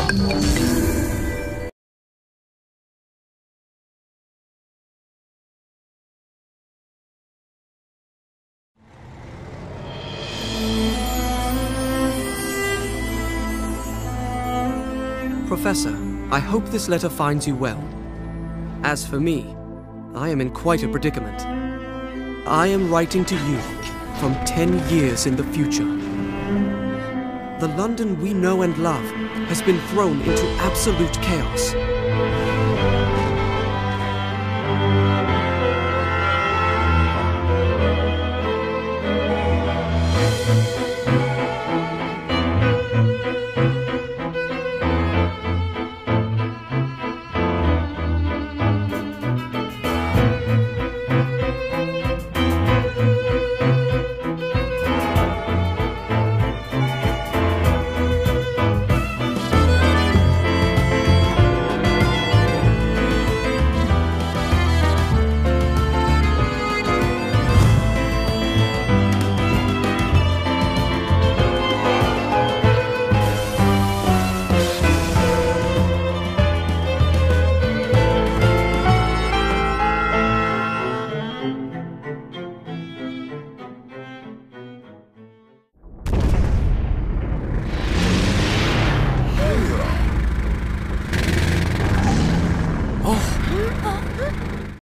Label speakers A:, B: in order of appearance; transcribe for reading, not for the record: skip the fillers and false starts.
A: Professor, I hope this letter finds you well. As for me, I am in quite a predicament. I am writing to you from 10 years in the future. The London we know and love has been thrown into absolute chaos.